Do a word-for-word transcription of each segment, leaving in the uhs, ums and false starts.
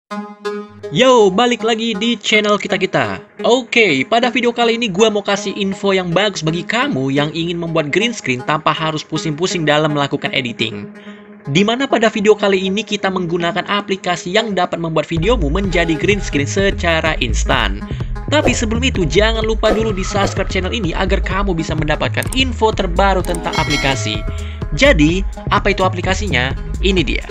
Yo, balik lagi di channel kita-kita. Oke, pada video kali ini gua mau kasih info yang bagus bagi kamu yang ingin membuat green screen tanpa harus pusing-pusing dalam melakukan editing. Dimana pada video kali ini kita menggunakan aplikasi yang dapat membuat videomu menjadi green screen secara instan. Tapi sebelum itu, jangan lupa dulu di subscribe channel ini agar kamu bisa mendapatkan info terbaru tentang aplikasi. Jadi, apa itu aplikasinya? Ini dia.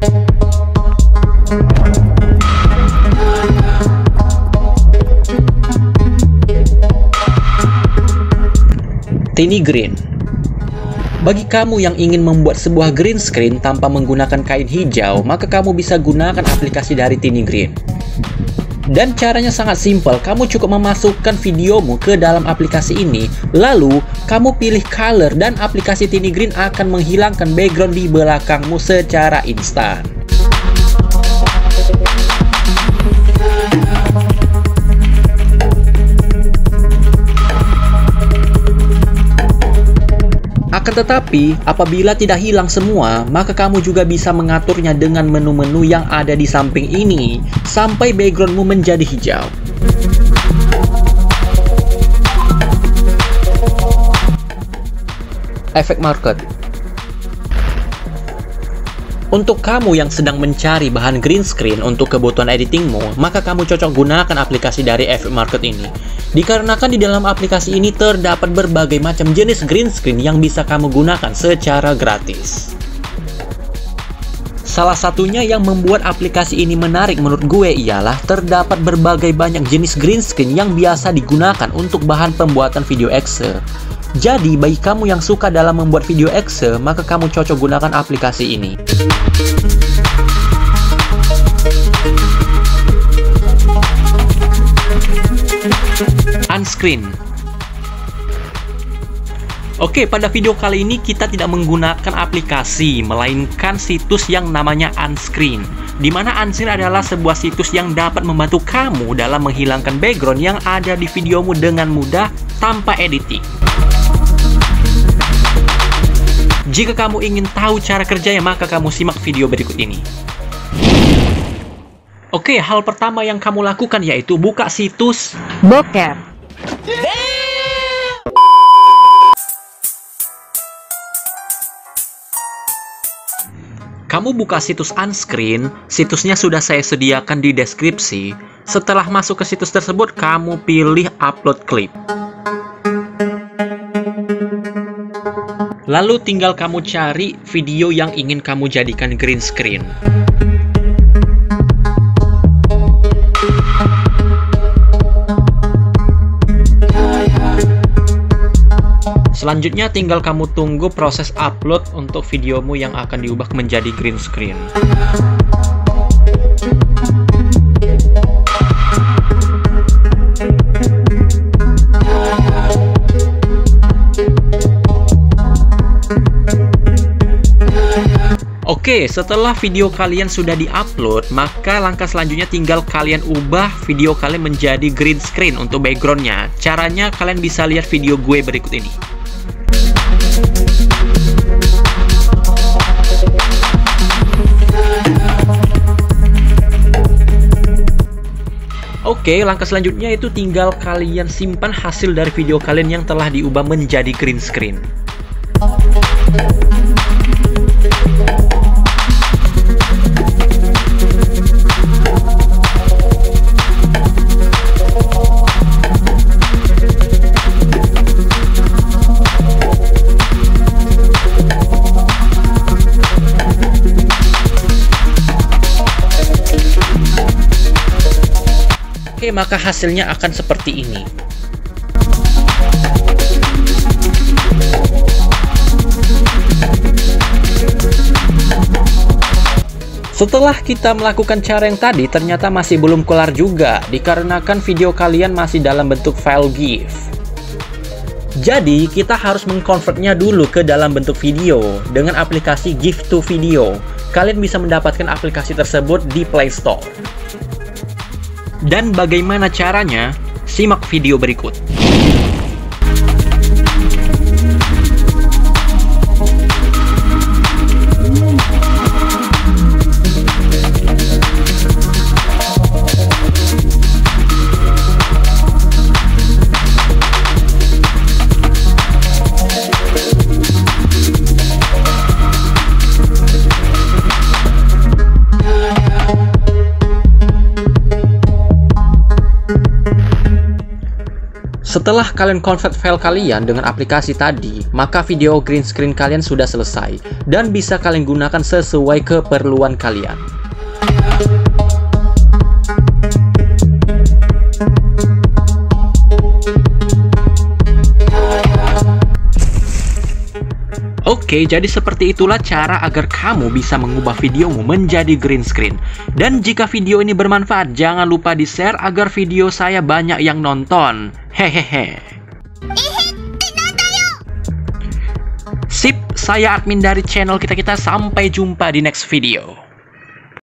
Tiny Green. Bagi kamu yang ingin membuat sebuah green screen tanpa menggunakan kain hijau, maka kamu bisa gunakan aplikasi dari Tiny Green. Dan caranya sangat simpel, kamu cukup memasukkan videomu ke dalam aplikasi ini, lalu kamu pilih color dan aplikasi Tiny Green akan menghilangkan background di belakangmu secara instan. Akan tetapi, apabila tidak hilang semua, maka kamu juga bisa mengaturnya dengan menu-menu yang ada di samping ini, sampai backgroundmu menjadi hijau. Efek market. Untuk kamu yang sedang mencari bahan green screen untuk kebutuhan editingmu, maka kamu cocok gunakan aplikasi dari Efek Market ini. Dikarenakan di dalam aplikasi ini terdapat berbagai macam jenis green screen yang bisa kamu gunakan secara gratis. Salah satunya yang membuat aplikasi ini menarik menurut gue ialah terdapat berbagai banyak jenis green screen yang biasa digunakan untuk bahan pembuatan video exe. Jadi, bagi kamu yang suka dalam membuat video exe, maka kamu cocok gunakan aplikasi ini. Unscreen. Oke, pada video kali ini kita tidak menggunakan aplikasi, melainkan situs yang namanya Unscreen. Dimana Unscreen adalah sebuah situs yang dapat membantu kamu dalam menghilangkan background yang ada di videomu dengan mudah tanpa editing. Jika kamu ingin tahu cara kerjanya, maka kamu simak video berikut ini. Oke, hal pertama yang kamu lakukan yaitu buka situs bokep. Kamu buka situs Unscreen, situsnya sudah saya sediakan di deskripsi. Setelah masuk ke situs tersebut, kamu pilih upload clip. Lalu tinggal kamu cari video yang ingin kamu jadikan green screen. Selanjutnya tinggal kamu tunggu proses upload untuk videomu yang akan diubah menjadi green screen. Oke, setelah video kalian sudah di-upload, maka langkah selanjutnya tinggal kalian ubah video kalian menjadi green screen untuk backgroundnya. Caranya kalian bisa lihat video gue berikut ini. Oke, langkah selanjutnya itu tinggal kalian simpan hasil dari video kalian yang telah diubah menjadi green screen. Oke, maka hasilnya akan seperti ini. Setelah kita melakukan cara yang tadi, ternyata masih belum kelar juga, dikarenakan video kalian masih dalam bentuk file GIF. Jadi, kita harus mengkonvertnya dulu ke dalam bentuk video dengan aplikasi GIF to Video. Kalian bisa mendapatkan aplikasi tersebut di Play Store. Dan bagaimana caranya? Simak video berikut. Setelah kalian convert file kalian dengan aplikasi tadi, maka video green screen kalian sudah selesai dan bisa kalian gunakan sesuai keperluan kalian. Oke, jadi seperti itulah cara agar kamu bisa mengubah videomu menjadi green screen. Dan jika video ini bermanfaat, jangan lupa di-share agar video saya banyak yang nonton. Hehehe. Sip, saya admin dari channel kita-kita. Sampai jumpa di next video.